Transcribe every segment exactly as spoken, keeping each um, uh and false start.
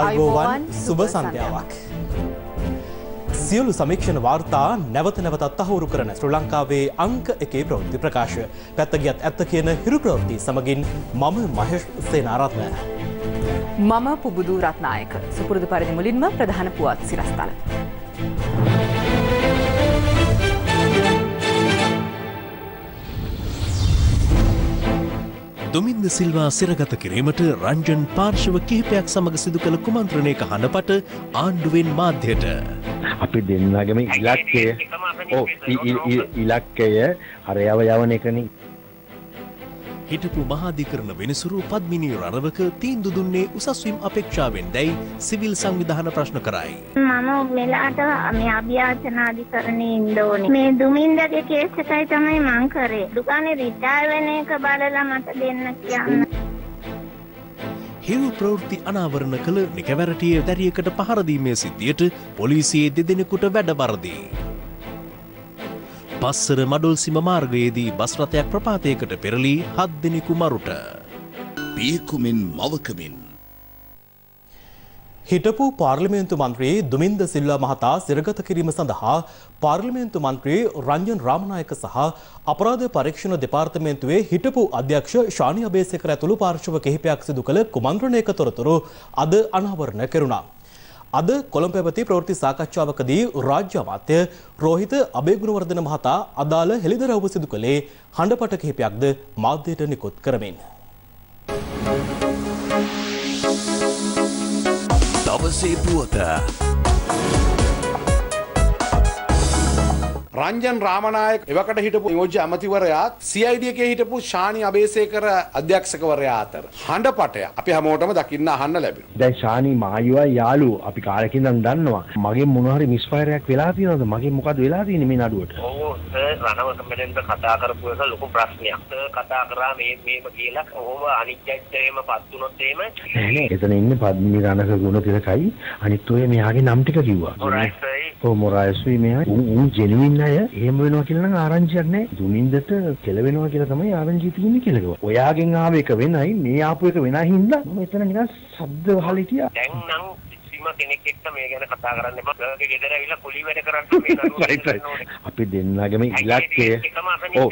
ආයුබෝවන් සුබ සන්ධ්‍යාවක්. සියලු සමීක්ෂණ වාර්තා නැවත නැවතත් තහවුරු කරන ශ්‍රී ලංකාවේ අංක එකේ ප්‍රවෘත්ති ප්‍රකාශය. පැත්ත ගියත් ඇත්ත කියන හිරු ප්‍රවෘත්ති සමගින් මම මහේෂ් සේනාරත්න. මම පුබුදු රත්නායක. සුපුරුදු පරිදි මුලින්ම ප්‍රධාන පුවත් සිරස්තල. දුමින්ද සිල්වා සිරගත කිරීමට රංජන් පාර්ශව කිහිපයක් සමග සිදු කළ කුමන්ත්‍රණයක හඬපට ආණ්ඩුවෙන් මාධ්‍යයට. අපි දෙන්නගම ඉලක්කය ඔව් ඉලක්කය හරයව යවන එකනේ. හිටපු මහාධිකරණ වෙනසුරු පද්මිනී රණවක තීන්දුව දුන්නේ උසස්වීම් අපේක්ෂාවෙන් දැයි සිවිල් සංවිධාන ප්‍රශ්න කරයි. මම මෙලාට මේ අභ්‍යාචන අධිකරණයේ ඉන්න ඕනේ. මේ දුමින්දගේ කේස් එකයි තමයි මං කරේ. දුකානේ රිටයර් වෙන එක බලලා මට දෙන්න කියන්න. හිරු ප්‍රවෘත්ති අනාවරණ කළ නිකවැරටියේ දැරියකට පහර දීමේ සිද්ධියට පොලිසියේ දෙදෙනෙකුට වැඩබරදී. පස්සර මඩොල්සිම මාර්ගයේදී බස් රථයක් ප්‍රපාතයකට පෙරළී හත් දෙනෙකු මරුට. පියකුමින් මවකමින් හිටපු පාර්ලිමේන්තු මන්ත්‍රී දුමින්ද සිල්වා මහතා සිරගත කිරීම සඳහා පාර්ලිමේන්තු මන්ත්‍රී රංජන් රාමනායක සහ අපරාධ පරීක්ෂණ දෙපාර්තමේන්තුවේ හිටපු අධ්‍යක්ෂ ශානි අබේසේකර ඇතුළු පාර්ශ්ව කිහිපයක් සිදු කළ කුමන්ත්‍රණයක තොරතුරු අද අනාවරණ කෙරුණා. අද කොළඹ පැවති ප්‍රවෘත්ති සාකච්ඡාවකදී රාජ්‍ය අමාත්‍ය රෝහිත අබේගුණවර්ධන මහතා අදාළ හෙළිදරව්ව සිදු කළේ හඬපට කිහිපයක්ද මාධ්‍යයට නිකුත් කරමින්. දවසේ පුවත රංජන් රාමනායක එවකට හිටපු නියෝජ්‍ය අමාත්‍යවරයාත් සී අයි ඩී එකේ හිටපු ශානි අබේසේකර අධ්‍යක්ෂකවරයා අතර හඬපටය අපි හැමෝටම දකින්න අහන්න ලැබෙනවා. දැන් ශානි මායුවා යාළුවෝ අපි කාලෙකින් ඉඳන් දන්නවා. මගේ මොන හරි මිස්ෆයර් එකක් වෙලා තියෙනවද? මගේ මොකද වෙලා තියෙන්නේ මේ නඩුවට? ඔව් සර් රණවක මෙතෙන්ද කතා කරපු එක ලොකු ප්‍රශ්නයක්. සර් කතා කරා මේ මේම කියලා ඔහොම අනිත්‍යත්වයේම පත් වුණොත් එහෙම නෑ නෑ එතන ඉන්නේ පද්මිනී රණක ගුණ තිලකයි අනිත් ඔය මෙයාගේ නම් ටික කිව්වා. මොරයිස් සර්. ඔව් මොරයිස් මෙයා උන් ජෙනුයින් අය එහෙම වෙනවා කියලා නම් ආරංචියක් නැහැ. දුමින්දට කෙලවෙනවා කියලා තමයි ආරංචිය තියෙන්නේ කියලා. ඔයාගෙන් ආව එක වෙනයි මේ ආපු එක වෙනයි හින්දා මම එතන නිකන් ශබ්ද වහලා හිටියා. දැන් නම් කිසිම කෙනෙක් එක්ක මේ ගැන කතා කරන්න එපා. ගලගේ ගෙදර ඇවිල්ලා පොලි වැඩ කරන්න මේ නඩුව. අපි දෙන්නගම ඉලක්කය ඔව්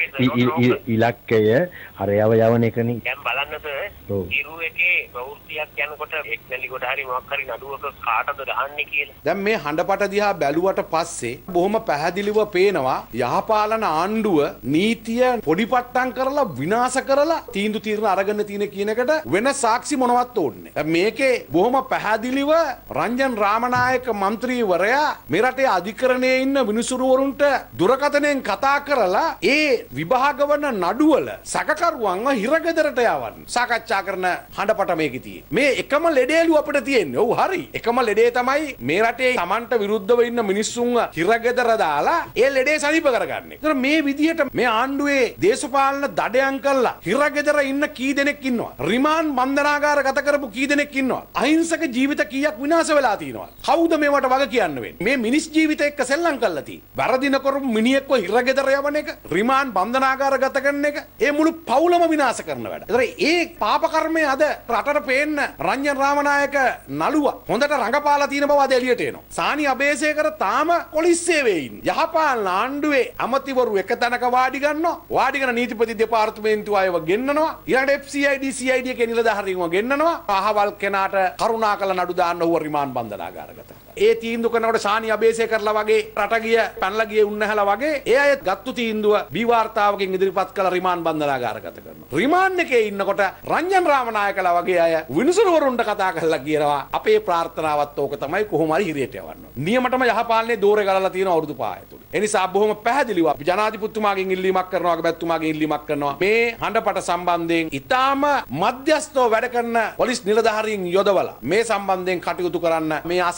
ඉලක්කය හරයව යවන එකනේ. දැන් බලන්න සර් ඉරු එකේ ප්‍රවෘත්තියක් යනකොට එක්නලි කොට හරි මොකක් හරි නඩුවක කාටද ගහන්නේ කියලා. දැන් මේ හඬපට දිහා බැලුවට පස්සේ බොහොම පැහැදිලිව පේනවා යහපාලන ආණ්ඩුව නීතිය පොඩිපට්ටම් කරලා විනාශ කරලා තීන්දුව తీරන අරගෙන තියෙන කියන එකට වෙන සාක්ෂි මොනවත් ඕනේ. දැන් මේකේ බොහොම පැහැදිලිව රංජන් රාමනායක මන්ත්‍රීවරයා මේ රටේ අධිකරණයේ ඉන්න විනිසුරුවරුන්ට දුරකථනයෙන් කතා කරලා ඒ විභාග වන නඩුවල සැකකරුවන්ව හිරගෙදරට යවන්න සාකච්ඡා කරන හඬපට මේකේ තියෙන්නේ. මේ එකම ලෙඩේලු අපිට තියෙන්නේ. ඔව් හරි. එකම ලෙඩේ තමයි මේ රටේ Tamanට විරුද්ධව ඉන්න මිනිස්සුන්ව හිරගෙදර දාලා ඒ ලෙඩේ සනීප කරගන්නේ. ඒතර මේ විදියට මේ ආණ්ඩුවේ දේශපාලන දඩයන් කළා හිරගෙදර ඉන්න කී දෙනෙක් ඉන්නවා? රිමාන්ඩ් බන්ධනාගාර ගත කරපු කී දෙනෙක් ඉන්නවා? අහිංසක ජීවිත කීයක් විනාශ වෙලා තියෙනවා? කවුද මේවට වග කියන්න වෙන්නේ? මේ මිනිස් ජීවිත එක්ක සෙල්ලම් කරලා තියෙන්නේ. වැරදින කරපු මිනිහෙක්ව හිරගෙදර යවන එක, රිමාන්ඩ් බන්ධනාගාර ගත කරන එක, ඒ මුළු පවුලම විනාශ කරන වැඩ. ඒතර ඒ පාප කර්මය අද රටට පේන්න රංජන් රාමනායක නළුව හොඳට රඟපාලා තියෙන බව අද එළියට එනවා. ශානි අබේසේකර තාම පොලිස් සේවයේ ඉන්නේ. යහපාලන ආණ්ඩුවේ අමතිවරු එක තැනක වාඩි ගන්නවා. වාඩිගෙන නීතිපති දෙපාර්තමේන්තුව අයව ගෙන්නනවා. ඊළඟට F C I D C I D එකේ නිලධාරීන්ව ගෙන්නනවා. අහවල් කෙනාට කරුණාකර නඩු දාන්න ඕව රිමාන්ඩ් බන්ධනාගාරගත. ඒ තීන්දුව කරනකොට ශානි අබේසේකරලා වගේ රට ගිය පැනලා ගිය උන්නහලා වගේ ඒ අය ගත්තු තීන්දුව බී වාර්තාවකින් ඉදිරිපත් කළ රිමාන්ඩ් බන්ධනාගාරගත කරනවා. රිමාන්ඩ් එකේ ඉන්නකොට රංජන් රාමනායකලා වගේ අය විනිසුරුවරුන්ට කතා කරලා කියනවා අපේ ප්‍රාර්ථනාවත් ඕක තමයි කොහොම හරි හිරියට යවන්න. නියමටම යහපාලනේ දෝරේ ගලලා තියෙන අවුරුදු පහ ඇතුළේ. ඒ නිසා බොහොම පැහැදිලිව අපි ජනාධිපතිතුමාගෙන් ඉල්ලීමක් කරනවා, අගමැතිතුමාගෙන් ඉල්ලීමක් කරනවා. මේ හඬපට සම්බන්ධයෙන් ඊටාම මධ්‍යස්ථව වැඩ කරන පොලිස් නිලධාරීන් යොදවලා මේ සම්බන්ධයෙන් කටයුතු කරන්න. මේ අසාධාරණ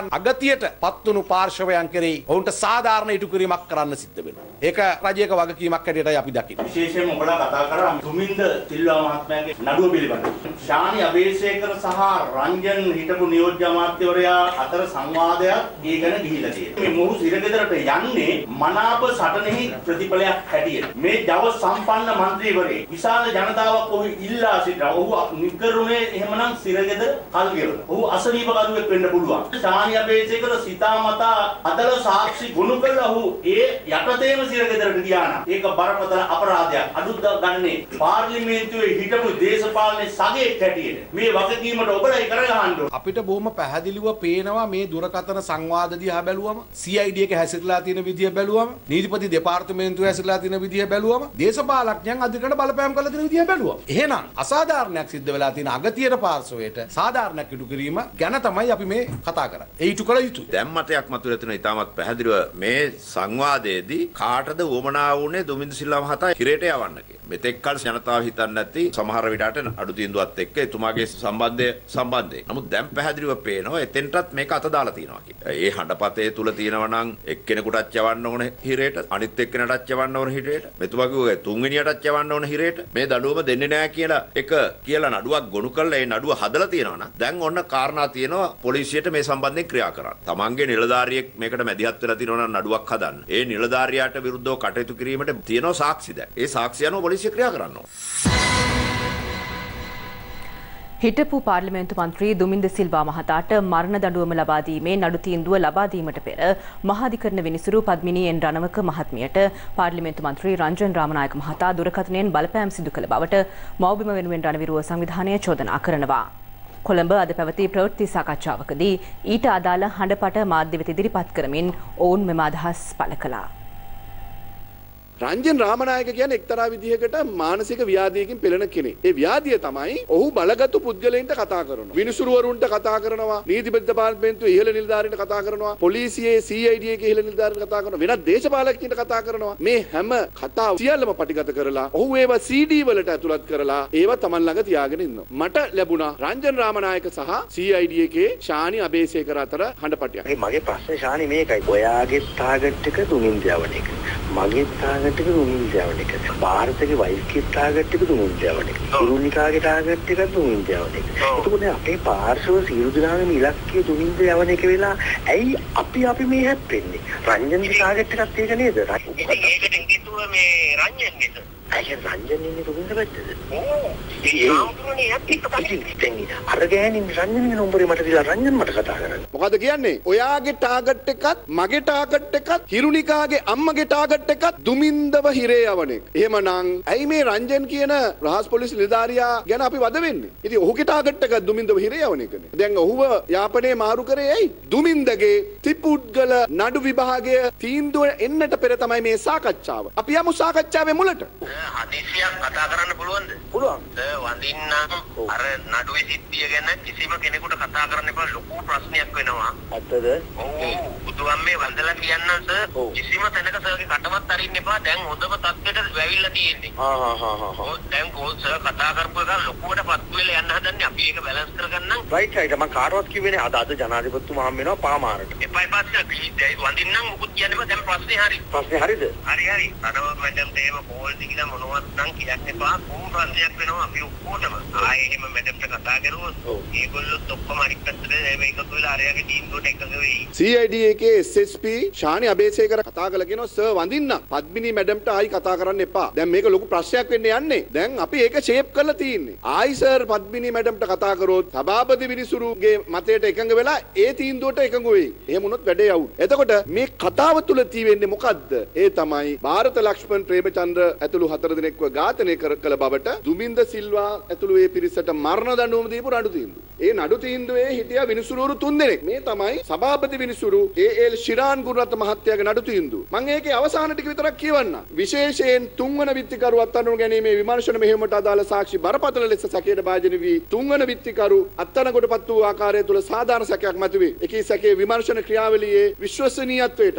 අගතියට පත්වුණු පාර්ශවයන් කෙරෙහි ඔවුන්ට සාධාරණ ඉටු කිරීමක් කරන්න සිද්ධ වෙනවා. ඒක රජයක වගකීමක් හැටියටයි අපි දකින්නේ. විශේෂයෙන්ම ඔබලා කතා කරා දුමින්ද සිල්වා මහත්මයාගේ නඩුව පිළිබඳව. ශානි අබේසේකර සහ රංජන් හිටපු නියෝජ්‍ය අමාත්‍යවරයා අතර සංවාදයක් ඒ ගැන ගිහිලා තියෙනවා. මේ මොහු සිරගෙදරට යන්නේ මනාප සටනෙහි ප්‍රතිඵලයක් හැටියට. මේ ජව සම්පන්න മന്ത്രിවරේ විශාල ජනතාවක් ඔහු ඉල්ලා සිටිනවා. ඔහු නිකරුණේ එහෙමනම් සිරගෙදර කල් ගෙවන. ඔහු අසනීප කරුවෙක් වෙන්න පුළුවන්. ශානි අබේසේකර සිතාමතා අදල සාක්ෂි ගොනු කළා. ඔහු ඒ යටතේම සිරගෙදරට ගියා නම් ඒක බරපතල අපරාධයක්. අඩුත් ගන්නේ පාර්ලිමේන්තුවේ හිටපු දේශපාලන සගයෙක් හැටියට. මේ වගකීමට ඔබලයි කරගහන්න ඕන. අපිට බොහොම පැහැදිලිව පේනවා මේ දුරකථන සංවාද දිහා බැලුවම, සී අයි ඩී එක හැසිරලා තියෙන විදිය බැලුවම, නීතිපති දෙපාර්තමේන්තුව හැසිරලා තියෙන විදිය බැලුවම, දේශපාලඥයන් අධිකරණ බලපෑම් කරලා තියෙන විදිය බැලුවම. එහෙනම් අසාධාරණයක් සිද්ධ වෙලා තියෙන අගතියට පාර්ශවයට සාධාරණයක් ඉටු කිරීම ගැන තමයි අපි මේ කතා කරන්නේ. ඒ ඉටු කළ යුතුයි. දැන් මතයක් මතුවලා තියෙන ඉතාමත් පැහැදිලිව මේ සංවාදයේදී කාටද වමනා වුණේ දුමින්ද සිල්වා මහතා හිරේට යවන්න කියලා. මෙතෙක් කල ජනතාව හිතන්නේ නැති සමහර විටට අඩු තීන්දුවත් එක්ක එතුමාගේ සම්බන්ධය සම්බන්ධයෙන්. නමුත් දැන් පැහැදිලිව පේනවා එතෙන්ටත් මේක අත දාලා තියෙනවා කියලා. ඒ හඬපතේ තුල තියෙනවා නම් එක්කෙනෙකුටත් යවන්න ඕනේ හිරේට, අනිත් එක්කෙනාටත් යවන්න ඕනේ හිරේට, මෙතුමා කිව්වා තුන්වෙනියටත් යවන්න ඕනේ හිරේට. මේ දඩුවම දෙන්නේ නැහැ කියලා එක කියලා නඩුවක් ගොනු කරලා ඒ නඩුව හදලා තියෙනවා නම් දැන් ඔන්න කාරණා තියෙනවා පොලිසියට මේ සම්බන්ධයෙන් ක්‍රියා කරන්න. තමන්ගේ නිලධාරියෙක් මේකට මැදිහත් වෙලා තියෙනවා නම් නඩුවක් හදන්න. ඒ නිලධාරියාට විරුද්ධව කටයුතු කිරීමට තියෙනවා සාක්ෂි දැන්. ඒ සාක්ෂි අනුව පොලිසිය ක්‍රියා කරනවා. හිටපු පාර්ලිමේන්තු මන්ත්‍රී දුමින්ද සිල්වා මහතාට මරණ දඬුවම ලබා දීමේ නඩු තීන්දුව ලබා දීමට පෙර මහාධිකරණ විනිසුරු පද්මිනී එන් රණවක මහත්මියට පාර්ලිමේන්තු මන්ත්‍රී රංජන් රාමනායක මහතා දුරකථනයෙන් බලපෑම් සිදු කළ බවට මව්බිම වෙනුවෙන් රණවිරුව සංවිධානය චෝදනා කරනවා. කොළඹ අද පැවති ප්‍රවෘත්ති සාකච්ඡාවකදී ඊට අදාළ හඬපට මාධ්‍ය වෙත ඉදිරිපත් කරමින් ඔවුන් මෙම අදහස් පළ කළා. රංජන් රාමනායක කියන්නේ එක්තරා විදිහකට මානසික ව්‍යාධියකින් පෙළෙන කෙනෙක්. ඒ ව්‍යාධිය තමයි ඔහු බලගත්තු පුද්ගලයන්ට කතා කරනවා. විනිසුරුවරුන්ට කතා කරනවා. නීතිපති දෙපාර්තමේන්තුවේ ඉහළ නිලධාරීන්ට කතා කරනවා. පොලිසියේ සී අයි ඩී එකේ ඉහළ නිලධාරීන්ට කතා කරනවා. වෙනත් දේශපාලකයන්ට කතා කරනවා. මේ හැම කතාව සියල්ලම පටිගත කරලා ඔහු ඒවා සී ඩී වලට ඇතුළත් කරලා ඒවා Taman ළඟ තියාගෙන ඉන්නවා. මට ලැබුණා රංජන් රාමනායක සහ සී අයි ඩී එකේ ශානි අබේසේකර අතර හඬපටයක්. මගේ ප්‍රශ්නේ ශානි මේකයි. ඔයාගේ ටාගට් එක දුමින්ද යවන එක. මගේ ටාගට් එක දුමින්ද යවන එක. ಭಾರತගේ වයිස්ගේ ටාගට් එක දුමින්ද යවන එක. ඉරුනිකාගේ ටාගට් එක දුමින්ද යවන එක. එතකොට අපේ පාර්ශව සියලු දෙනාගේම ඉලක්කය දුමින්ද යවන එක වෙලා ඇයි අපි අපි මේ හැප්පෙන්නේ? රංජන්ගේ ටාගට් එකත් ඒක නේද? ඒකට කිව්ව මේ රංජන් නේද? අය රංජන් ඉන්නේ දුමින්ද පැත්තද? ඕ ඒ ආම්තුනේ යක්කත් කටින් අර ගෑනින් රංජන්ගේ නම්බරේ මට දීලා රංජන් මට කතා කරන්නේ. මොකද කියන්නේ? ඔයාගේ ටාගට් එකත් මගේ ටාගට් එකත් හිරුනිකාගේ අම්මගේ ටාගට් එකත් දුමින්දව හිරේ යවන එක. එහෙමනම් ඇයි මේ රංජන් කියන රහස් පොලිස් නිලධාරියා ගැන අපි වද වෙන්නේ? ඉතින් ඔහුගේ ටාගට් එකත් දුමින්දව හිරේ යවන එකනේ. දැන් ඔහුව යාපනයේ මාරු කරේ ඇයි? දුමින්දගේ ත්‍රිපුද්ගල නඩු විභාගය තීන්දුව එන්නට පෙර තමයි මේ සාකච්ඡාව. අපි යමු සාකච්ඡාවේ මුලට. හදිසියක් කතා කරන්න පුළුවන්ද? පුළුවන්. වඳින්න අර නඩුවේ සිද්ධිය ගැන කිසිම කෙනෙකුට කතා කරන්න එපා. ලොකු ප්‍රශ්නයක් වෙනවා. ඇත්තද? ඔව්. බුදුන් මේ වන්දලා කියන්න සර් කිසිම තැනක සර්ගේ කටවත් අරින්න එපා. දැන් හොඳම තත්ත්වයට වැවිලා තියෙන්නේ. හා හා හා හා. ඔව් දැන් කෝල් සර් කතා කරපු එක ලොකුවට පත්තු වෙලා යන්න හදන්නේ. අපි ඒක බැලන්ස් කරගන්නම්. Right right. මම කාටවත් කිව්වේනේ අද අද ජනාධිපතිතුමා හම් වෙනවා පාමාරට. එපා එපා සර් වඳින්නම් මුකුත් කියන්න එපා. දැන් ප්‍රශ්නේ හරි. ප්‍රශ්නේ හරිද? හරි හරි. අර මැඩම්ට එහෙම කෝල් දීලා මොනවත් නම් කියන්න එපා. කොහොම ප්‍රශ්නයක් වෙනවා අපි ඔක්කොටම. ආයේ එහෙම මැඩම්ට කතා කරුවොත් ඒගොල්ලොත් ඔක්කොම අනිත් පැත්තට මේක තුල අරයාගේ ටීම්කට එකඟ වෙයි. සී අයි ඩී එකේ S S P Shani Abeysekara කතා කළා කියනවා සර් වඳින්න පද්මිනී මැඩම්ට ආයි කතා කරන්න එපා. දැන් මේක ලොකු ප්‍රශ්නයක් වෙන්න යන්නේ. දැන් අපි ඒක ෂේප් කරලා තියෙන්නේ. ආයි සර් පද්මිනී මැඩම්ට කතා කරොත් සභාපති විනිසුරුගේ මතයට එකඟ වෙලා ඒ තීන්දුවට එකඟ වෙයි. එහෙම වුණොත් වැඩේ අවුල්. එතකොට මේ කතාව තුල තියෙන්නේ මොකද්ද? ඒ තමයි ಭಾರತ ලක්ෂ්මන් ප්‍රේමචන්ද්‍ර ඇතුළු හතර දෙනෙක්ව ඝාතනය කළ බවට දුමින්ද සිල්වා ඇතුළු ඒ පිරිසට මරණ දඬුවම දීපු නඩු තීන්දුව. ඒ නඩු තීන්දුවේ හිටියා විනිසුරුවරු තුන් දෙනෙක්. මේ තමයි සභාපති විනිසුරු ඒ එල් ශිරාන් ගුණරත්න මහත්තයාගේ නඩු තීන්දුව. මම ඒකේ අවසාන ටික විතරක් කියවන්නම්. විශේෂයෙන් තුන්වන විත්තිකරු අත්අඩංගු ගැනීමේ විමර්ශන මෙහෙයුමට අදාළ සාක්ෂි බරපතල ලෙස සැකයට භාජන වී තුන්වන විත්තිකරු අත්අඩංගුවටපත් වූ ආකාරය තුළ සාධාරණ සැකයක් මතුවේ. එකී සැකයේ විමර්ශන ක්‍රියාවලියේ විශ්වසනීයත්වයට හා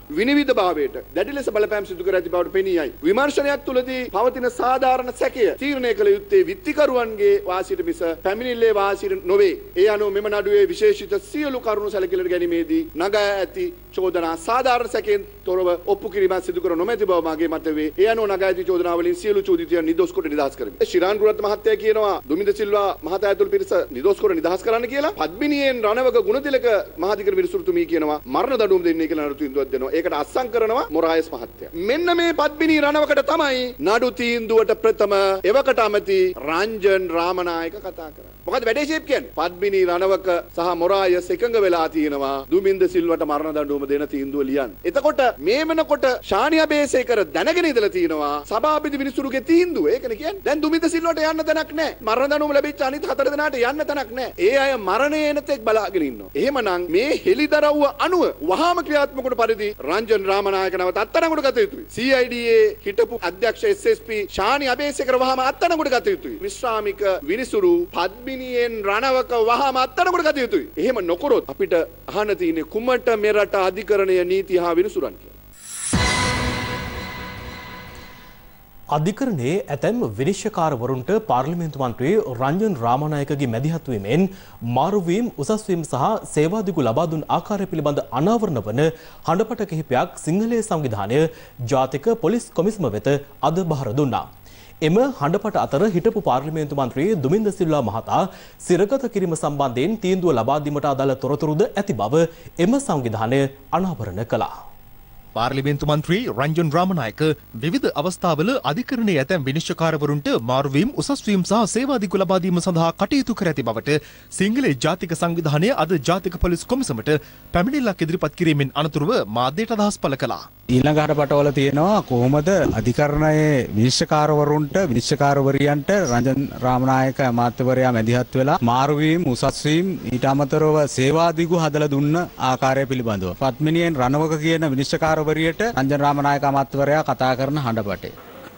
විනිවිද භාවයට දැඩි ලෙස බලපෑම් සිදු කර ඇති බවට පෙනී යයි. විමර්ශනයක් තුළදී පවතින සාධාරණ සැකය තීරණය කළ යුත්තේ විත්තිකරුවන්ගේ වාසියට මිස පැමිණිල්ලේ වාසියට නොවේ. ඒ අනුව මෙම නඩුවේ විශේෂිත සියලු කරුණු සැලකිලිට ගැනීමේදී නගා ඇති චෝදනා සාධාරණ සැකයෙන් තොරව ඔප්පු කිරීමක් සිදු කර නොමැති බව මාගේ මත වේ. ඒ අනුව නගා ඇති චෝදනාවලින් සියලු චෝදිතයන් නිදොස් කොට නිදහස් කරමි. ශිරාන් ගුණරත්න මහත්තයා කියනවා දුමින්ද සිල්වා මහතා ඇතුළු පිරිස නිදොස් කොට නිදහස් කරන්න කියලා. පද්මිනියෙන් රණවක ගුණතිලක මහාධිකර විනිසුරුතුමී කියනවා මරණ දඬුවම දෙන්නේ කියලා නඩු තීන්දුවක් දෙනවා. ඒකට අත්සන් කරනවා මොරායස් මහත්තයා. මෙන්න මේ පද්මිනී රණවකට තමයි නඩු තීන්දුවට ප්‍රථම එවකට අමති රංජන් රාමනායක කතා කරන්නේ. මොකද වැඩේ ෂේප් කියන්නේ? පද්මිනී රණවක සහ මොරායස් එකඟ වෙලා තියෙනවා දුමින්ද සිල්වට මරණ දඬුවම දෙන තීන්දුව ලියන්න. එතකොට මේ වෙනකොට ශානි අබේසේකර දැනගෙන ඉඳලා තියෙනවා සභාපති විනිසුරුගේ තීන්දුව. ඒකනේ කියන්නේ. දැන් දුමින්ද සිල්වට යන්න තැනක් නැහැ. මරණ දඬුවම ලැබිච්ච අනිත් හතර දෙනාට යන්න තැනක් නැහැ. ඒ අය මරණය එනතෙක් බලාගෙන ඉන්නවා. එහෙමනම් මේ හෙලිදරව්ව අනුව වහාම ක්‍රියාත්මක වන පරිදි රංජන් රාමනායක නැවත අත්අඩංගුවට ගත යුතුයි. සී අයි ඩී ඒ හිටපු අධ්‍යක්ෂ S S P Shani Abeysekara වහාම අත්අඩංගුවට ගත යුතුයි. විශ්‍රාමික විනිසුරු පද්මිනියෙන් රණවක වහාම අත්අඩංගුවට ගත යුතුයි. එහෙම නොකරොත් අපිට අහන්න තියෙන්නේ කුමට මෙරට අධිකරණය නීති හා විනිසුරන් කියලා. අධිකරණයේ ඇතැම් විනිශ්චයකාරවරුන්ට පාර්ලිමේන්තු මන්ත්‍රී රංජන් රාමනායකගේ මැදිහත් වීමෙන් මාරුවීම් උසස්වීම් සහ සේවාදිගු ලබා දුන් ආකාරය පිළිබඳ අනාවරණ වන හඬපට කිහිපයක් සිංහලයේ සංවිධානය ජාතික පොලිස් කොමිසම වෙත අද බහර දුන්නා. එම හඬපට අතර හිටපු පාර්ලිමේන්තු මන්ත්‍රී දුමින්ද සිල්වා මහතා සිරගත කිරීම සම්බන්ධයෙන් තීන්දුව ලබා දීමට අදාළ තොරතුරුද ඇති බව එම සංවිධානය අනාවරණ කළා. පාර්ලිමේන්තු මන්ත්‍රී රංජන් රාමනායක විවිධ අවස්ථාවල අධිකරණයේ ඇතැම් විනිශ්චයකාරවරුන්ට මාරුවීම් උසස්වීම් සහ සේවාදිගු ලබා දීම සඳහා කටයුතු කර ඇති බවට සිංහලේ ජාතික සංවිධානය අද ජාතික පොලිස් කොමිසමට පැමිණිල්ලක් ඉදිරිපත් කිරීමෙන් අනතුරුව මාධ්‍යට අදහස් පළ කළා. ඊළඟ හඬපටවල තියෙනවා කොහොමද අධිකරණයේ විනිශ්චයකාරවරුන්ට විනිශ්චයකාරවරියන්ට රංජන් රාමනායක අමාත්‍යවරයා මැදිහත් වෙලා මාරුවීම් උසස්වීම් ඊට අමතරව සේවාදිගු හදලා දුන්න ආකාරය පිළිබඳව පත්මිනියෙන් රණවක කියන විනිශ්චයකාර වරියට රංජන් රාමනායක අමාත්‍යවරයා කතා කරන හඬපටේ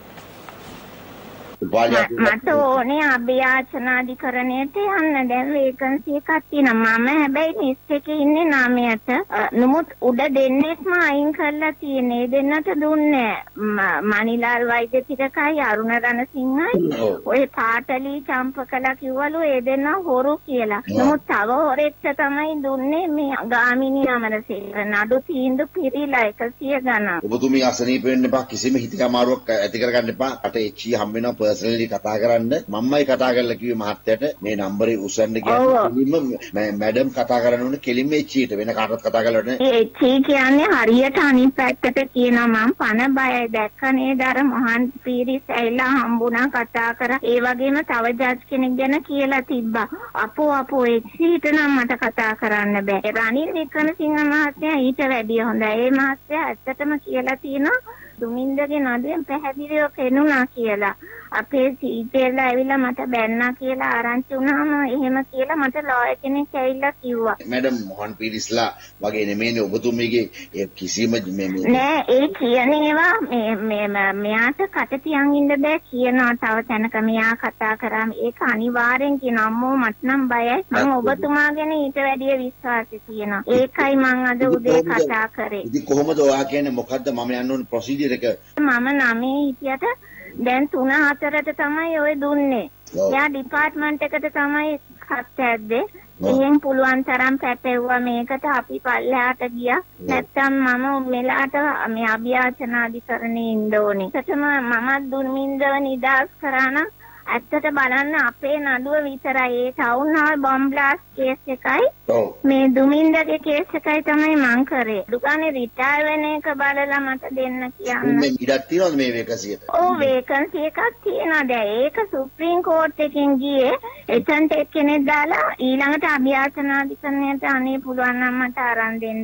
මට ඕනේ අභියාචනාධිකරණයට යන්න. දැන් වේකන්සි එකක් තියෙනවා. මම හැබැයි ලිස්ට් එකේ ඉන්නේ නාමයට. නමුත් උඩ දෙන්නෙක්ම අයින් කරලා තියෙන්නේ. දෙන්නට දුන්නේ මණිලාල් වෛද්‍යතිලකයි අරුණ රණසිංහයි. ඔය පාටලි චම්පකලා කිව්වලු ඒ දෙන්න හොරු කියලා. නමුත් තව හොරෙක්ට තමයි දුන්නේ මේ ගාමිණී අමරසේකර. නඩු තීන්දුව පිරීලා එකසිය ගණන්. ඔබතුමී අසනීප වෙන්න එපා. කිසිම හිතක අමාරුවක් ඇති කරගන්න එපා. අට එච් හම් වෙනවා පර්සනලි කතා කරන්න. මම්මයි කතා කරලා කිව්වේ මහත්තයාට මේ නම්බරේ උස්සන්න කියලා. කෙලින්ම මැඩම් කතා කරන්න ඕනේ කෙලින්ම එච්චීට වෙන කාටවත් කතා කරලා නැහැ. ඒ එච්චී කියන්නේ හරියට අනිත් පැත්තට කියනවා මම පණ බයයි දැක්ක නේද අර මහන් පීරිස් ඇවිල්ලා හම්බුණා කතා කරා. ඒ වගේම තව ජජ් කෙනෙක් ගැන කියලා තිබ්බා. අපෝ අපෝ එච්චීට නම් මට කතා කරන්න බෑ. රනිල් වික්‍රමසිංහ මහත්තයා ඊට වැඩිය හොඳයි. ඒ මහත්තයා ඇත්තටම කියලා තියෙනවා දුමින්දගේ නඩුවෙන් පැහැදිලිව පෙනුණා කියලා. අපේ සීටේලා ඇවිල්ලා මට බැන්නා කියලා ආරංචි වුණාම එහෙම කියලා මට ලෝයර් කෙනෙක් ඇවිල්ලා කිව්වා. මැඩම් මොහන් පීරිස්ලා වගේ නෙමෙයිනේ ඔබතුමීගේ කිසිම මේ නෑ ඒ කියන්නේ ඒවා මේ මේ මෙයාට කට තියන් ඉන්න බෑ කියනවා තව තැනක මෙයා කතා කරාම ඒක අනිවාර්යෙන් කියන අම්මෝ මට නම් බයයි මම ඔබතුමා ගැන ඊට වැඩිය විශ්වාසය තියෙනවා. ඒකයි මම අද උදේ කතා කරේ. ඉතින් කොහොමද ඔයා කියන්නේ මොකද්ද මම යන්න ඕනේ ප්‍රොසීජර් එක? මම නමේ හිටියට දැන් තුන හතරට තමයි ඔය දුන්නේ. එයා ඩිපාර්ට්මන්ට් එකට තමයි කත් ඇද්දේ. එහෙන් පුළුවන් තරම් පැටවුවා මේකට අපි පල්ලෙහාට ගියා. නැත්තම් මම මෙලාට මේ අභියාචනාධිකරණේ ඉන්න ඕනේ. ඒකටම මම දුමින්දව නිදාස් කරා නම් ඇත්තට බලන්න අපේ නඩුව විතරයි ඒ ටවුන් හාල් බොම්බ් බ්ලාස්ට් කේස් එකයි මේ දුමින්දගේ කේස් එකයි තමයි මං කරේ. දුකානේ රිටයර් වෙන එක බලලා මට දෙන්න කියන්න. මේ ඉඩක් තියනවද මේ වේකන්සියට? ඔව් වේකන්සි එකක් තියෙනවා. දැන් ඒක සුප්‍රීම කෝට් එකෙන් ගියේ එතනට එක්කෙනෙක් දාලා ඊළඟට අභියාචනාධිකරණයට අනේ පුළුවන් නම් මට අරන් දෙන්න.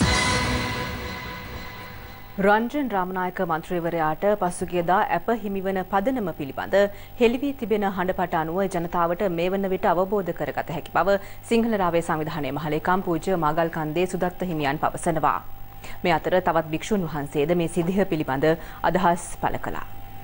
රංජන් රාමනායක මන්ත්‍රීවරයාට පසුගියදා ඇප හිමිවන පදනම පිළිබඳ හෙළිවී තිබෙන හඬපට අනුව ජනතාවට මේ වන විට අවබෝධ කරගත හැකි බව සිංහල රාවය සංවිධානයේ මහලේකම් පූජ්‍ය මාගල්කන්දේ සුදත්ත හිමියන් පවසනවා. මේ අතර තවත් භික්ෂුන් වහන්සේද මේ සිද්ධිය පිළිබඳ අදහස් පළ කළා.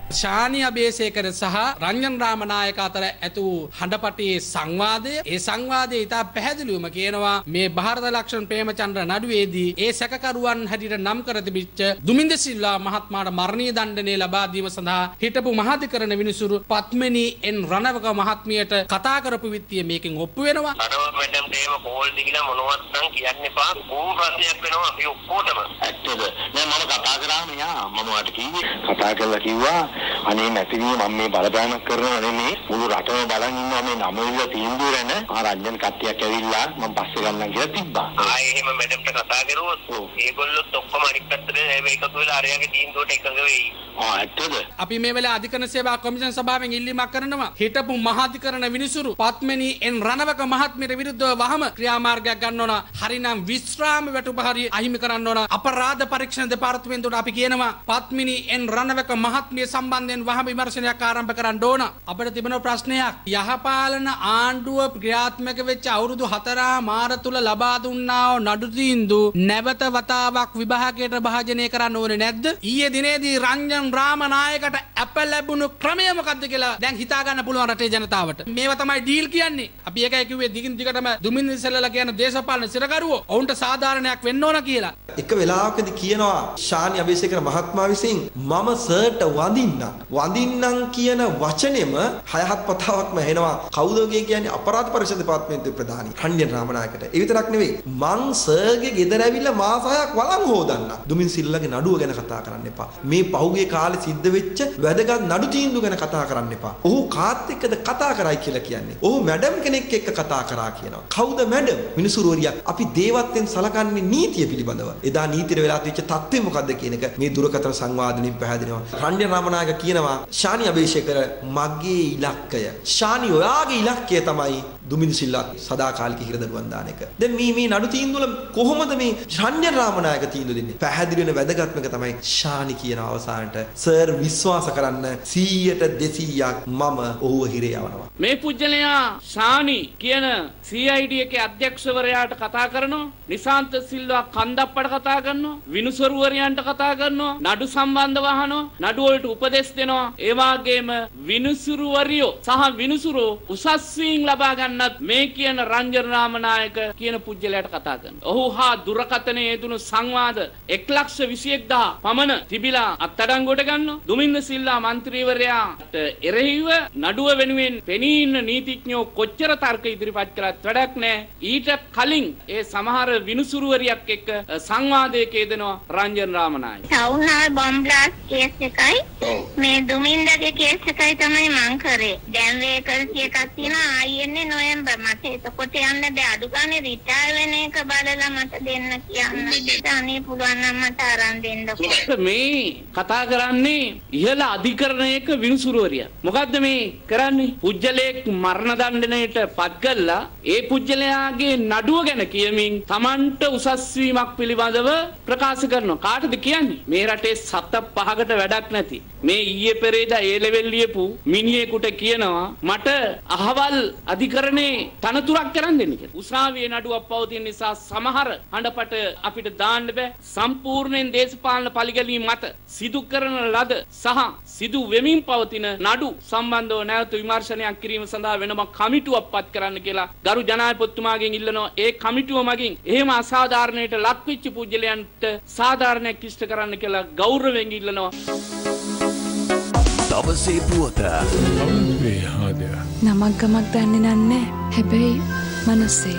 ශානි අබේසේකර සහ රංජන් රාමනායක අතර ඇති වූ හඬපටියේ සංවාදය ඒ සංවාදයේ ඉතා පැහැදිලිවම කියනවා මේ ಭಾರತ ලක්ෂණ ප්‍රේමචන්ද්‍ර නඩුවේදී ඒ සැකකරුවන් හැටියට නම් කර තිබිච්ච දුමින්ද සිල්වා මහත්මයාට මරණීය දණ්ඩනය ලබා දීම සඳහා හිටපු මහාධිකරණ විනිසුරු පත්මිනී එන් රණවක මහත්මියට කතා කරපු විත්තිය මේකෙන් ඔප්පු වෙනවා. අරව මැඩම් දේම කෝල් දිගිලා මොනවත් නම් කියන්න එපා. කොහොම ප්‍රශ්නයක් වෙනවා අපි ඔක්කොටම. ඇත්තද? නෑ මම කතා කරා මෙයා මම වාට කිව්වේ කතා කරලා කිව්වා අනේ නැතිවීම මම මේ බලපෑමක් කරනවා නෙමෙයි මුළු රටම බලන් ඉන්නවා මේ නමවිල්ල තීන්දුව ගැන ආ රංජන් කට්ටියක් ඇවිල්ලා මම පස්සේ ගන්නම් කියලා තිබ්බා. ආයේ එහෙම මැඩම්ට කතා කරුවොත් ඒගොල්ලොත් ඔක්කොම අනිත් පැත්තට මේකතු වෙලා අරයාගේ තීන්දුවට එකඟ වෙයි. ආ ඇත්තද? අපි මේ වෙලාවේ අධිකරණ සේවා කොමිෂන් සභාවෙන් ඉල්ලීමක් කරනවා හිටපු මහාධිකරණ විනිසුරු පත්මිනී එන් රණවක මහත්මියට විරුද්ධව වහම ක්‍රියාමාර්ගයක් ගන්න ඕන. හරිනම් විශ්‍රාම වැටුපහරි අහිමි කරන්න ඕන. අපරාධ පරීක්ෂණ දෙපාර්තමේන්තුවට අපි කියනවා පත්මිනී එන් රණවක මහත්මිය සම්බන්ධයෙන් වහම විමර්ශනයක් ආරම්භ කරන්න ඕන. අපිට තිබෙන ප්‍රශ්නයක් යහපාලන ආණ්ඩුව ක්‍රියාත්මක වෙච්ච අවුරුදු හතරා මාර තුල ලබා දුන්නා වූ නඩු තීන්දුව නැවත වතාවක් විභාගයට භාජනය කරන්න ඕනේ නැද්ද? ඊයේ දිනේදී රංජන් රාමනායකට අප ලැබුණු ක්‍රමය මොකද්ද කියලා දැන් හිතා ගන්න පුළුවන් රටේ ජනතාවට. මේවා තමයි ඩීල් කියන්නේ. අපි ඒකයි කිව්වේ දිගින් දිගටම දුමින්ද සිල්වා කියන දේශපාලන සිරකරුවෝ ඔවුන්ට සාධාරණයක් වෙන්න ඕන කියලා. එක වෙලාවකදී කියනවා ශානි අබේසේකර මහත්මයා විසින් මම සර්ට වඳින්නම් වඳින්නම් කියන වචනේම හයහත් පතාවක්ම එනවා. කවුද කියන්නේ අපරාධ පරීක්ෂණ දෙපාර්තමේන්තුවේ ප්‍රධානී රංජන් රාමනායකට. ඒ විතරක් නෙවෙයි මං සර්ගේ ගෙදර ඇවිල්ලා මාස හයක් වළං හොදන්න. දුමින්ද සිල්වාගේ නඩුව ගැන කතා කරන්න එපා. මේ පහුගිය කාලේ සිද්ධ වෙච්ච වැදගත් නඩු තීන්දුව ගැන කතා කරන්න එපා. ඔහු කාත් එක්කද කතා කරයි කියලා කියන්නේ. ඔහු මැඩම් කෙනෙක් එක්ක කතා කරා කියනවා. කවුද මැඩම්? මිනිසුරුවරියක්. අපි දේවත්වෙන් සලකන්නේ නීතිය පිළිබඳව. එදා නීතියට වෙලා තිබිච්ච තත්ත්වය මොකද්ද කියන එක මේ දුරකථන සංවාදනයෙන් පැහැදිලිනවා. රංජන් රාමනායක කියනවා ශානි අබේසේකර මගේ ඉලක්කය. ශානි ඔයාගේ ඉලක්කය තමයි දුමින්ද සිල්වා සදාකාලික හිරදඬුවම් දාන එක. දැන් මේ මේ නඩු තීන්දුවල කොහොමද මේ රංජන් රාමනායක තීන්දුව දෙන්නේ? පැහැදිලි වෙන වැදගත්ම එක තමයි ශානි කියන අවසානට සර් විශ්වාස කරන්න සීයට දෙසීයක් මම ඔහුව හිරේ යවනවා. මේ පුජ්‍යලයා ශානි කියන සී අයි ඩී එකේ අධ්‍යක්ෂවරයාට කතා කරනවා. නිශාන්ත සිල්වා කන්දප්පට කතා කරනවා. විනුසරුවරයන්ට කතා කරනවා. නඩු සම්බන්ධව අහනවා. නඩු වලට උපදෙස් දෙනවා. ඒ වගේම විනුසුරුවරියෝ සහ විනුසුරෝ උසස් වීම් ලබා ගන්නත් මේ කියන රංජන් රාමනායක කියන පුජ්‍යලයාට කතා කරනවා. ඔහු හා දුරකථනයේ යෙදුණු සංවාද එක ලක්ෂ විසි එක් දහස් පමණ තිබිලා අත්අඩංගුවට ගන්නවා. දුමින්ද සිල්වා මන්ත්‍රීවරයාට එරෙහිව නඩුව වෙනුවෙන් පෙනී ඉන්න නීතිඥයෝ කොච්චර තර්ක ඉදිරිපත් කරත් වැඩක් නැහැ. ඊට කලින් ඒ සමහර විනුසුරුවරියක් එක්ක සංවාදයක යෙදෙනවා රංජන් රාමනායක. ටවුන් හාල් බොම්බ් බ්ලාස්ට් කේස් එකයි මේ දුමින්දගේ කේස් එකයි තමයි මං කරේ. දැන් වේකන්සි එකක් තියෙනවා ආයෙන්නේ නොවැම්බර් මට එතකොට යන්න බෑ. අඩු ගානේ රිටයර් වෙන එක බලලා මට දෙන්න කියන්න. අනේ පුළුවන් නම් මට අරන් දෙන්නකෝ. මේ කතා කරන්නේ ඉහළ අධිකරණයක විනුසුරුවරිය. මොකද්ද මේ කරන්නේ? පුජ්‍යලයක් මරණ දඬුවමට පත් කළා. ඒ පුජ්‍යලයාගේ නඩුව ගැන කියමින් Tamanට උසස් වීමක් පිළිබඳව ප්‍රකාශ කරනවා. කාටද කියන්නේ? මේ රටේ සත පහකට වැඩක් නැති මේ ඊයේ පෙරේදා ඒ ලෙවල් ලියපු මිනිහෙකුට කියනවා මට අහවල් අධිකරණේ තනතුරක් කරන් දෙන්න කියලා. උසාවියේ නඩුවක් පවතින නිසා සමහර හඬපට අපිට දාන්න බෑ. සම්පූර්ණයෙන් දේශපාලන පරිගැලීම් මත සිදු කරන ලද සහ සිදු වෙමින් පවතින නඩු සම්බන්ධව නැවත විමර්ශනයක් කිරීම සඳහා වෙනම කමිටුවක් පත් කරන්න කියලා ගරු ජනාධිපතිතුමාගෙන් ඉල්ලනවා. ඒ කමිටුව මගින් එහෙම අසාධාරණයට ලක්වෙච්ච පුජ්‍යලයන්ට සාධාරණයක් ඉෂ්ට කරන්න කියලා ගෞරවයෙන් ඉල්ලනවා. දවසේ පුවත නමක් ගමක් දන්නේ නන්නේ හැබැයි මනසේ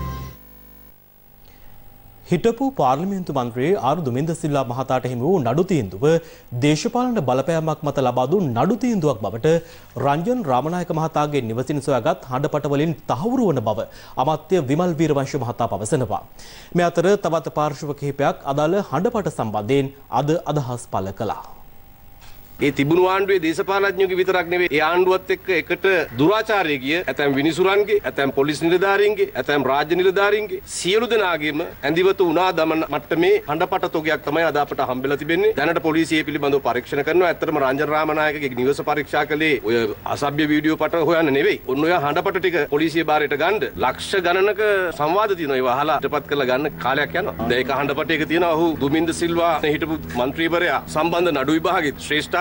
හිටපු පාර්ලිමේන්තු මන්ත්‍රී ආර් දුමින්ද සිල්වා මහතාට හිමි වූ නඩු තීන්දුව දේශපාලන බලපෑමක් මත ලබා දුන් නඩු තීන්දුවක් බවට රංජන් රාමනායක මහතාගේ නිවසින් සොයාගත් හඬපට වලින් තහවුරු වන බව අමාත්‍ය විමල් වීරවංශ මහතා පවසනවා. මේ අතර තවත් පාර්ශ්ව කිහිපයක් අදාළ හඬපට සම්බන්ධයෙන් අද අදහස් පළ කළා. ඒ තිබුණු ආණ්ඩුවේ දේශපාලඥයෝගේ විතරක් නෙවෙයි ඒ ආණ්ඩුවත් එක්ක එකට දුරාචාරය ගිය ඇතැම් විනිසුරන්ගේ ඇතැම් පොලිස් නිලධාරීන්ගේ ඇතැම් රාජ්‍ය නිලධාරීන්ගේ සියලු දෙනාගේම ඇඳිවතු උනා දමන මට්ටමේ හඬපට තොගයක් තමයි අද අපට හම්බෙලා තිබෙන්නේ. දැනට පොලිසිය පිළිබඳව පරීක්ෂණ කරනවා. ඇත්තටම රංජන් රාමනායකගේ නිවස පරීක්ෂා කළේ ඔය අසභ්‍ය වීඩියෝ පට හොයන්න නෙවෙයි. ඔන්න ඔය හඬපට ටික පොලිසිය බාරයට ගන්න ලක්ෂ ගණනක සංවාද තියෙනවා. ඒව අහලා ඉදපත් කරලා ගන්න කාලයක් යනවා. දැන් ඒක හඬපටයක තියෙනවා. ඔහු දුමින්ද සිල්වා හිටපු മന്ത്രിවරයා සම්බන්ධ නඩු විභාගයේ ශ්‍රේෂ්ඨ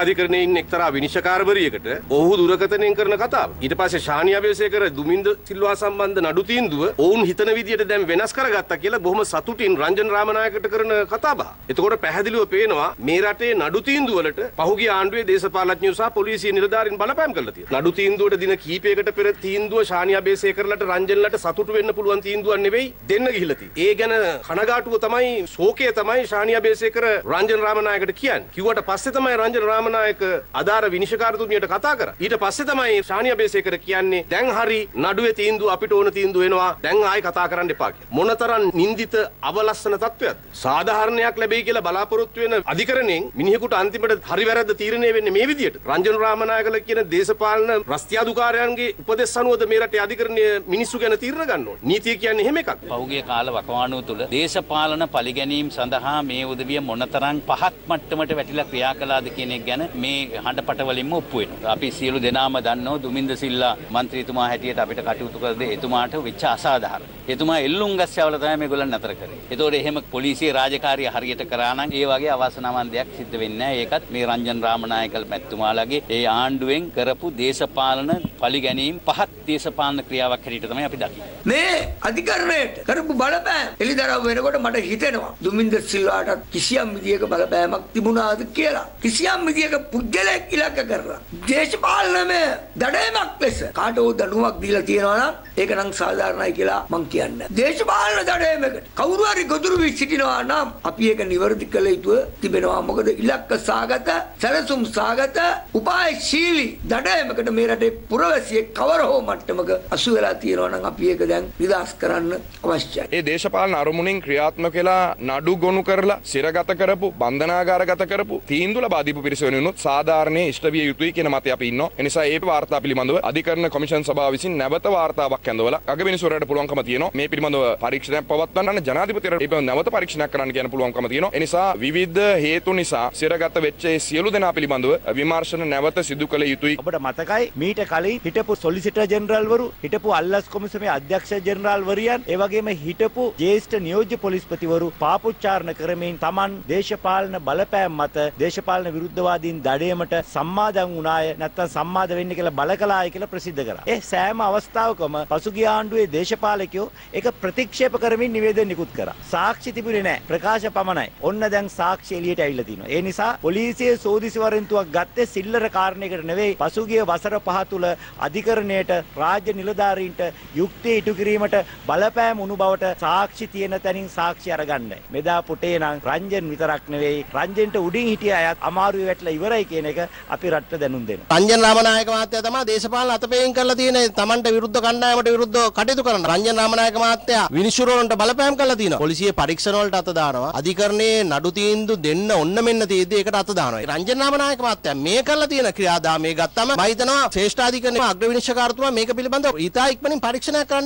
අධිකරණයේ ඉන්න එක්තරා විනිශ්චයකාරවරියකට ඔහු දුරකථනයෙන් කරන කතාව. ඊට පස්සේ ශානි අබේසේකර දුමින්ද සිල්වා සම්බන්ධ නඩු තීන්දුව ඔවුන් හිතන විදියට දැන් වෙනස් කරගත්තා කියලා බොහොම සතුටින් රංජන් රාමනායකට කරන කතාබහ. එතකොට පැහැදිලිව පේනවා මේ රටේ නඩු තීන්දුව වලට පහුගිය ආණ්ඩුවේ දේශපාලඥයෝ සහ පොලිසිය නිලධාරීන් බලපෑම් කරලා තියෙනවා. නඩු තීන්දුවට දින කිහිපයකට පෙර තීන්දුව ශානි අබේසේකරලට රංජන්ලට සතුටු වෙන්න පුළුවන් තීන්දුවක් නෙවෙයි දෙන්න ගිහිල්ලා තියෙන්නේ. ඒ ගැන කනගාටුව තමයි ශෝකය තමයි ශානි අබේසේකර රංජන් රාමනායකට කියන්නේ. කිව්වට පස්සේ තමයි රංජන් රාමනායක අදාර විනිශ්චයකාරතුමියට කතා කරා. ඊට පස්සේ තමයි ශානි අබේසේකර කියන්නේ දැන් හරි නඩුවේ තීන්දුව අපිට ඕන තීන්දුව එනවා. දැන් ආයි කතා කරන්න එපා කියලා. මොනතරම් නින්දිත අවලස්සන තත්වයක්ද? සාධාරණයක් ලැබෙයි කියලා බලාපොරොත්තු වෙන අධිකරණයෙන් මිනිහෙකුට අන්තිමට හරි වැරද්ද තීරණය වෙන්නේ මේ විදියට. රංජන් රාමනායකලා කියන දේශපාලන රස්තියාදුකාරයන්ගේ උපදෙස් අනුවද මේ රටේ අධිකරණය මිනිස්සු ගැන තීරණ ගන්න ඕනේ. නීතිය කියන්නේ එහෙම එකක්. පහුගිය කාල වකවානුව තුළ දේශපාලන පරිගැනීම් සඳහා මේ උදවිය මොනතරම් පහත් මට්ටමට වැටිලා ක්‍රියා කළාද කියන එක ගැන මේ හඬපට වලින්ම ඔප්පු වෙනවා. අපි සියලු දෙනාම දන්නවා දුමින්ද සිල්ලා മന്ത്രിතුමා හැටියට අපිට කටයුතු කරද එතුමාට වෙච්ච අසාධාරණ. එතුමා එල්ලුම් ගස්සවල තමයි මේගොල්ලන් නතර කරේ. ඒතකොට එහෙම පොලිසිය රාජකාරිය හරියට කරා නම් ඒ වගේ අවාසනාවන් දෙයක් සිද්ධ වෙන්නේ නැහැ. ඒකත් මේ රංජන් රාමනායක මැතිතුමාලාගේ ඒ ආණ්ඩුවෙන් කරපු දේශපාලන පරිගැනීම් පහත් දේශපාලන ක්‍රියාවක් හැටියට තමයි අපි දකින්නේ. මේ අධිකරණයට කරපු බලපෑම එළිදරව් වෙනකොට මට හිතෙනවා දුමින්ද සිල්වාට කිසියම් විදියක බලපෑමක් තිබුණාද කියලා. කිසියම් විදියක පුද්ගලයෙක් ඉලක්ක කරලා දේශපාලනමය දඩයමක් ලෙස කාටෝ දඬුවමක් දීලා තියෙනවා නම් ඒක නම් සාධාරණයි කියලා මම කියන්නේ. දේශපාලන දඩයමකට කවුරු හරි ගොදුරු වී සිටිනවා නම් අපි ඒක නිවැරදි කළ යුතුව තිබෙනවා. මොකද ඉලක්ක සාගත සැලසුම් සාගත උපායශීලී දඩයමකට මේ රටේ පුරවැසියෙක් කවර හෝ මට්ටමක අසු වෙලා තියෙනවා නම් අපි ඒක දැන් නිදහස් කරන්න අවශ්‍යයි. ඒ දේශපාලන අරමුණින් ක්‍රියාත්මක වෙලා නඩු ගොනු කරලා සිරගත කරපු බන්ධනාගාරගත කරපු තීන්දුව ලබා දීපු පිරිස වෙනුනොත් සාධාරණයේ ඉෂ්ට විය යුතුයි කියන මතය අපි ඉන්නවා. ඒ නිසා ඒ වාර්තා පිළිබඳව අධිකරණ කොමිෂන් සභාව විසින් නැවත වාර්තාවක් ඇඳවලා අගවිනිසුවරට පුළුවන්කම තියෙනවා. මේ පිළිබඳව පරීක්ෂණයක් පවත්වන්න ජනාධිපතිවරට ඒ පිළිබඳව නැවත පරීක්ෂණයක් කරන්න කියන පුළුවන්කම තියෙනවා. ඒ නිසා විවිධ හේතු නිසා සිරගත වෙච්ච ඒ සියලු දෙනා පිළිබඳව විමර්ශන නැවත සිදු කළ යුතුයි. ඔබට මතකයි මීට කලින් හිටපු සොලිසිටර් ජෙනරාල්වරු හිටපු අල්ලස් කොමිසමේ අධ්‍යක්ෂ ජෙනරාල්වරියන් ඒ වගේම හිටපු ජ්‍යෙෂ්ඨ නියෝජ්‍ය පොලිස්පතිවරු පාපොච්චාරණ කරමින් Taman දේශපාලන බලපෑම් මත දේශපාලන විරුද්ධවාදීන් දඩයමට සම්මාදම් වුණාය නැත්නම් සම්මාද වෙන්න කියලා බලකලාය කියලා ප්‍රසිද්ධ කරා. ඒ සෑම අවස්ථාවකම පසුගිය ආණ්ඩුවේ දේශපාලකයෝ ඒක ප්‍රතික්ෂේප කරමින් නිවේදන නිකුත් කරා. සාක්ෂි තිබුණේ නැහැ. ප්‍රකාශ පමණයි. ඔන්න දැන් සාක්ෂි එළියට ඇවිල්ලා තිනවා. ඒ නිසා පොලිසිය සෝදිසි වරෙන්තුවක් ගත්තේ සිල්ලර කාරණයකට නෙවෙයි. පසුගිය වසර පහ තුල අධිකරණයට රාජ්‍ය නිලධාරීන්ට යුක්තිය ඉටු කිරීමට බලපෑම් වුණු බවට සාක්ෂි තියෙන තැනින් සාක්ෂි අරගන්නයි. මෙදා පුටේ නම් රංජන් විතරක් නෙවෙයි රංජන්ට උඩින් හිටිය අයත් අමාරුවේ වැටලා ඉවරයි කියන එක අපි රටට දැනුම් දෙනවා. රංජන් රාමනායක මහත්තයා තමයි දේශපාලන අතපෙයින් කරලා තියෙන්නේ Tamanට විරුද්ධ කණ්ඩායමට විරුද්ධව කටයුතු කරන. රංජන් රාමනායක මහත්තයා විනිසුරුවන්ට බලපෑම් කරලා තියෙනවා. පොලිසිය පරීක්ෂණ වලට අත දානවා. අධිකරණයේ නඩු තීන්දුව දෙන්න ඔන්න මෙන්න තියෙද්දි ඒකට අත දානවා. රංජන් රාමනායක මහත්තයා මේ කරලා තියෙන ක්‍රියාදාමයේ ගත්තම මම හිතනවා ශ්‍රේෂ්ඨාධිකරණයේ අග්‍ර විනිශ්චයකාරතුමා මේක පිළිබඳව ඉතා ඉක්මනින් පරීක්ෂණයක් කරන්න.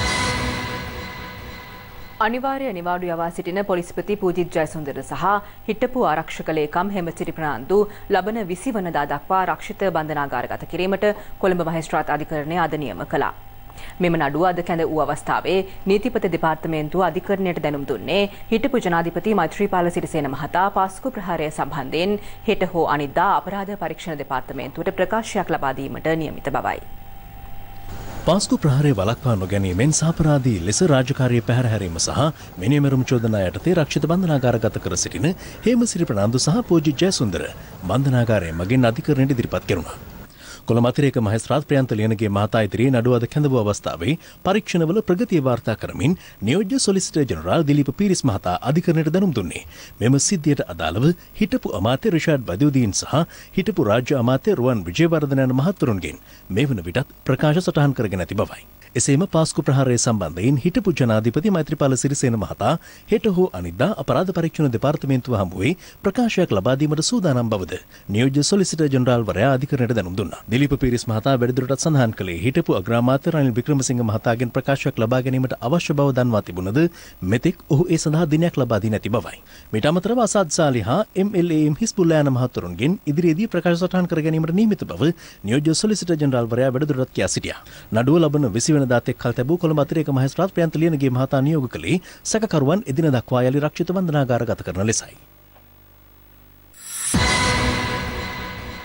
අනිවාර්ය නිවාඩු යවා සිටින පොලිස්පති පූජිත් ජයසුන්දර සහ හිටපු ආරක්ෂක ලේකම් හෙමසිරි ප්‍රනාන්දු ලබන විසි වනදා දක්වා ආරක්ෂිත බන්ධනාගාරගත කිරීමට කොළඹ මහේස්ත්‍රාත් අධිකරණය අද නියම කළා. මෙම නඩුව අද කැඳ වූ අවස්ථාවේ නීතිපති දෙපාර්තමේන්තුව අධිකරණයට දැනුම් දුන්නේ හිටපු ජනාධිපති මෛත්‍රීපාල සිරිසේන මහතා පාස්කු ප්‍රහාරය සම්බන්ධයෙන් හෙට හෝ අනිද්දා අපරාධ පරීක්ෂණ දෙපාර්තමේන්තුවට ප්‍රකාශයක් ලබා දීමට නියමිත බවයි. පාස්කු ප්‍රහාරය වළක්වා නොගැනීමෙන් සාපරාධී ලෙස රාජකාරිය පැහැර හැරීම සහ මිනිමෙරුම් චෝදනා යටතේ රක්ෂිත බන්ධනාගාරගත කර සිටින හේමසිරි ප්‍රනාන්දු සහ පූජිත් ජයසුන්දර බන්ධනාගාරය මගින් අධිකරණයට ඉදිරිපත් කෙරුණා. කොළඹ අතිරේක මහේස්ත්‍රාත් ප්‍රියන්ත ලියනගේ මහතා ඉදිරියේ නඩුව අද කැඳ වූ අවස්ථාවේ පරීක්ෂණවල ප්‍රගතිය වාර්තා කරමින් නියෝජ්‍ය සොලිසිටර් ජෙනරාල් දිලීප් පීරිස් මහතා අධිකරණයට දැනුම් දුන්නේ. මෙම සිද්ධියට අදාළව හිටපු අමාත්‍ය රිෂාඩ් බදියුදීන් සහ හිටපු රාජ්‍ය අමාත්‍ය රුවන් විජේවර්ධන යන මහතුරුන්ගෙන් මේ වන විටත් ප්‍රකාශ සටහන් කරගෙන ඇති බවයි. එසේම පාස්කු ප්‍රහාරය සම්බන්ධයෙන් හිටපු ජනාධිපති මෛත්‍රීපාල සිරිසේන මහතා හෙට හෝ අනිද්දා අපරාධ පරීක්ෂණ දෙපාර්තමේන්තුව හමුවේ ප්‍රකාශයක් ලබා දීමට සූදානම් බවද නියෝජ්‍ය සොලිසිටර් ජෙනරාල් වරයා අධිකරණයට දැනුම් දුන්නා. දිලීප් පීරිස් මහතා වැඩිදුරටත් සඳහන් කළේ හිටපු අග්‍රාමාත්‍ය රනිල් වික්‍රමසිංහ මහතාගෙන් ප්‍රකාශයක් ලබා ගැනීමට අවශ්‍ය බව දන්වා තිබුණද මෙතෙක් ඔහු ඒ සඳහා දිනයක් ලබා දී නැති බවයි. මීට අමතරව අසාද් සාලි හා එම් එල් ඒ එම් හිස්බුල්ලා යන මහතුරුන්ගෙන් ඉදිරියේදී ප්‍රකාශ සටහන් කර ගැනීමට නියමිත බව නියෝජ්‍ය සොලිසිටර් ජෙනරාල් වරයා වැඩිදුරටත් කියා සිටියා. නඩුව ලබන විසි වෙනිදා තෙක් කල් තැබූ කොළඹ අතිරේක මහේස්ත්‍රාත් ප්‍රියන්ත ලියනගේ මහතා නියෝග කළේ සැකකරුවන් එදින දක්වා යලි රක්ෂිත බන්ධනාගාරගත කරන ලෙසයි.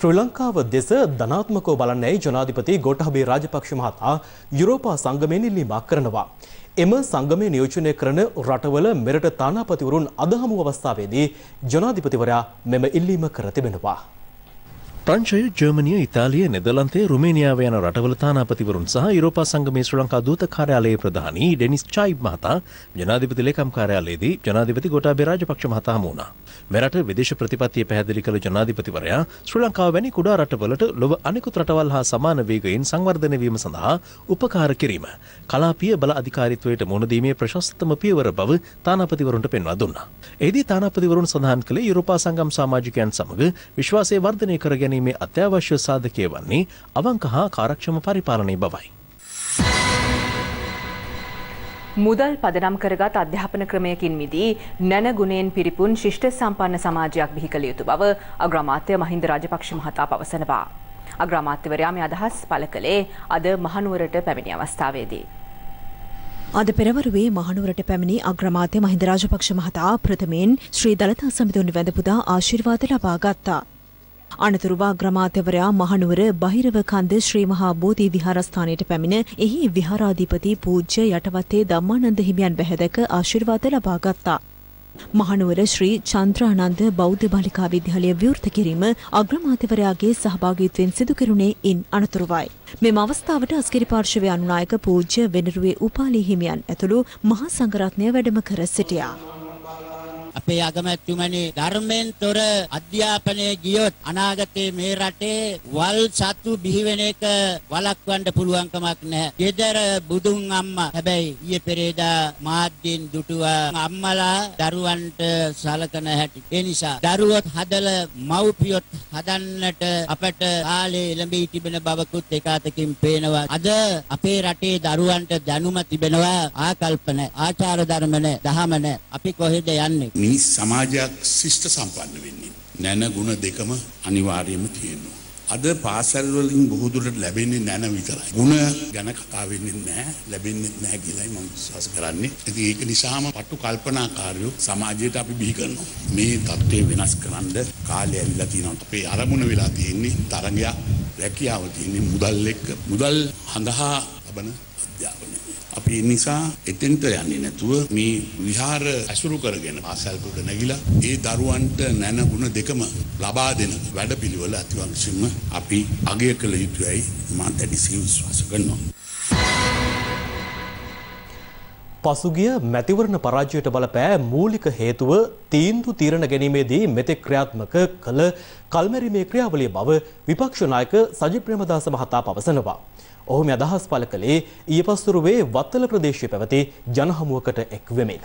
ශ්‍රී ලංකාව දෙස ධනාත්මකව බලන්නේ ජනාධිපති ගෝඨාභය රාජපක්ෂ මහතා යුරෝපා සංගමයෙන් ඉල්ලීමක් කරනවා. එම සංගමය නියෝජනය කරන රටවල මෙරට තානාපතිවරුන් අද හමු අවස්ථාවේදී ජනාධිපතිවරයා මෙම ඉල්ලීම කර තිබෙනවා. ප්‍රංශය, ජර්මනිය, ඉතාලිය, නෙදර්ලන්තය, රුමේනියාව යන රටවල තානාපතිවරුන් සහ යුරෝපා සංගමේ ශ්‍රී ලංකා දූත කාර්යාලයේ ප්‍රධානී ඩෙනිස් චයිබ් මහතා ජනාධිපති ලේකම් කාර්යාලයේදී ජනාධිපති ගෝඨාභය රාජපක්ෂ මහතා හමු වුණා. මෙරට විදේශ ප්‍රතිපත්තිය පැහැදිලි කළ ජනාධිපතිවරයා ශ්‍රී ලංකාව වැනි කුඩා රටවලට ලොව අනෙකුත් රටවල් හා සමාන වේගයෙන් සංවර්ධනය වීම සඳහා උපකාර කිරීම කලාපීය බල අධිකාරීත්වයට මුහුණ දීමේ ප්‍රශස්තම පියවර බව තානාපතිවරුන්ට පෙන්වා දුන්නා. එෙහිදී තානාපතිවරුන් සඳහන් කළේ යුරෝපා සංගම් සමාජිකයන් සමග විශ්වාසය වර්ධනය කර ගැනීමේ අත්‍යවශ්‍ය සාධකය වන්නේ අවංක හා කාර්යක්ෂම පරිපාලනයේ බවයි. මුදල් පදනම් කරගත් අධ්‍යාපන ක්‍රමයකින් මිදී නැන ගුණයෙන් පිරිපුන් ශිෂ්ට සම්පන්න සමාජයක් බිහි කළ යුතු බව අග්‍රාමාත්‍ය මහින්ද රාජපක්ෂ මහතා පවසනවා. අග්‍රාමාත්‍යවරයා මේ අදහස් පළ කළේ අද මහනුවරට පැමිණි අවස්ථාවේදී. අද පෙරවරුවේ මහනුවරට පැමිණි අග්‍රාමාත්‍ය මහින්ද රාජපක්ෂ මහතා ප්‍රථමයෙන් ශ්‍රී දලතා සමිඳුන් වැඳ පුදා ආශිර්වාද ලබා ගත්තා. අනතුරුව අග්‍රාමාත්‍යවරයා මහනුවර බහිරව කන්ද ශ්‍රී මහා බෝධි විහාරස්ථානයට පැමිණ එහි විහාරාධිපති පූජ්‍ය යටවත්තේ ධම්මානන්ද හිමියන් බැහැදක ආශිර්වාද ලබා ගත්තා. මහනුවර ශ්‍රී චන්ද්‍රානන්ද බෞද්ධ බාලිකා විද්‍යාලය විවෘත කිරීම අග්‍රාමාත්‍යවරයාගේ සහභාගීත්වයෙන් සිදු කෙරුණේ ඉන් අනතුරුවයි. මෙම අවස්ථාවට අස්ගිරි පාර්ශවයේ අනුනායක පූජ්‍ය වෙනරුවේ උපාලි හිමියන් ඇතුළු මහා සංඝරත්නය වැඩම කර සිටියා. අපේ අගමැතිතුමනි ධර්මයෙන් තොර අධ්‍යාපනයේ ගියොත් අනාගතයේ මේ රටේ වල් සතු බිහි වෙන එක වළක්වන්න පුළුවන් කමක් නැහැ. ගෙදර බුදුන් අම්මා හැබැයි ඊයේ පෙරේදා මාධ්‍යෙන් දුටුවා අම්මලා දරුවන්ට සලකන හැටි. ඒ නිසා දරුවොත් හදලා මව්පියොත් හදන්නට අපට කාලේ එළඹී තිබෙන බවකුත් ඒකාතකින් පේනවා. අද අපේ රටේ දරුවන්ට දැනුම තිබෙනවා ආකල්පන ආචාර ධර්ම නැහැ දහම නැහැ. අපි කොහෙද යන්නේ? මිනිස් සමාජයක් ශිෂ්ට සම්පන්න වෙන්නේ නැන ගුණ දෙකම අනිවාර්යයෙන්ම තියෙනවා. අද පාසල් වලින් බොහෝ දුරට ලැබෙන්නේ නැන විතරයි. ගුණ ගැන කතා වෙන්නේ නැහැ, ලැබෙන්නේ නැහැ කියලායි මම විශ්වාස කරන්නේ. ඉතින් ඒක නිසාම පටු කල්පනාකාරීව සමාජයට අපි බිහි කරනවා. මේ தත්ත්වය වෙනස් කරන්න කාලය ඇවිල්ලා තියෙනවා. අපේ අරමුණ වෙලා තියෙන්නේ තරගයක්, රැකියාව තියෙන්නේ මුදල් එක්ක. මුදල් හඳහා ලබන අධ්‍යාපනය. අපි නිසා එතෙන්ට යන්නේ නැතුව මේ විහාර ඇසුරු කරගෙන පාසල් කොට නැගිලා ඒ දරුවන්ට නැන ගුණ දෙකම ලබා දෙන වැඩපිළිවෙල අතිවංශයෙන්ම අපි අගය කළ යුතුයි මම දැඩිසේ විශ්වාස කරනවා. පසුගිය මැතිවරණ පරාජයට බලපෑ මූලික හේතුව තීන්දුව తీරන ගැනීමේදී මෙතෙක් ක්‍රියාත්මක කළ කල්මැරීමේ ක්‍රියාවලිය බව විපක්ෂ නායක සජිත් ප්‍රේමදාස මහතා පවසනවා. ඔහු මේ අදහස් පළ කළේ ඊයේ පස්වරුවේ වත්තල ප්‍රදේශයේ පැවති ජනහමුවකට එක් වෙමින්.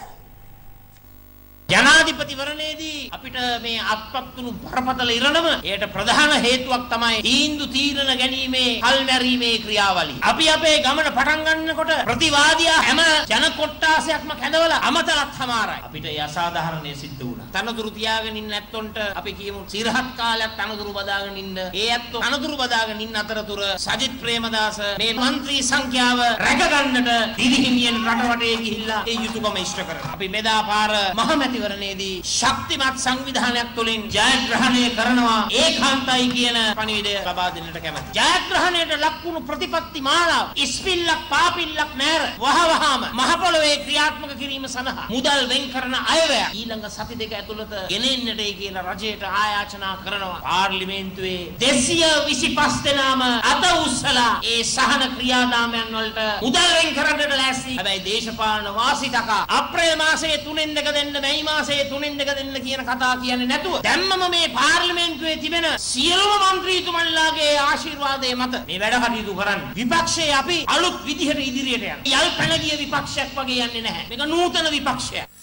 ජනාධිපතිවරණයේදී අපිට මේ අත්පත්තුණු බරපතල ඉරණම ඒට ප්‍රධාන හේතුවක් තමයි තීන්දුව తీරන ගැනීමේ කල්මැරීමේ ක්‍රියාවලිය. අපි අපේ ගමන පටන් ගන්නකොට ප්‍රතිවාදියා හැම ජන කොට්ටාසයක්ම කැඳවලා අමතලත් හමාරයි. අපිට ඒ අසාධාරණය සිද්ධ වුණා. තනතුරු තියාගෙන ඉන්න ඇත්තොන්ට අපි කියමු සිරහත් කාලයක් තනතුරු බදාගෙන ඉන්න. ඒ ඇත්තෝ තනතුරු බදාගෙන ඉන්න අතරතුර සජිත් ප්‍රේමදාස මේ മന്ത്രി සංඛ්‍යාව රැක ගන්නට දිවිහිමියන් රටවටේ ගිහිල්ලා ඒ යුතුයකම ඉෂ්ට කරනවා. අපි මෙදා පාර මහමැති වරණයේදී ශක්තිමත් සංවිධානයක් තුළින් ජයග්‍රහණය කරනවා ඒකාන්තයි කියන පණිවිඩය ලබා දෙන්නට කැමැති. ජයග්‍රහණයට ලක්වුණු ප්‍රතිපත්ති මාලාව ඉස්පිල්ලක් පාපිල්ලක් නැර වහවහාම මහ පොළොවේ ක්‍රියාත්මක කිරීම සඳහා මුදල් වෙන් කරන අයවැය ඊළඟ සති දෙක ඇතුළත ගෙනෙන්නටයි කියලා රජයට ආයාචනා කරනවා. පාර්ලිමේන්තුවේ දෙසිය විසිපස් දෙනාම අත උස්සලා ඒ සහන ක්‍රියාදාමයන් වලට මුදල් වෙන් කරන්නට ලෑස්ති. හැබැයි දේශපාලන වාසිතක අප්‍රේල් මාසයේ තුනෙන් දෙක දෙන්න බැයි මාසයේ තුනෙන් දෙක දෙන්න කියන කතා කියන්නේ නැතුව දැම්මම මේ පාර්ලිමේන්තුවේ තිබෙන සියලුම മന്ത്രിතුමන්ලාගේ ආශිර්වාදයේ මත මේ වැඩ කටයුතු කරන්න. විපක්ෂයේ අපි අලුත් විදිහට ඉදිරියට යනවා. යල් පැන ගිය විපක්ෂයක් වගේ යන්නේ නැහැ. මේක නූතන විපක්ෂයක්.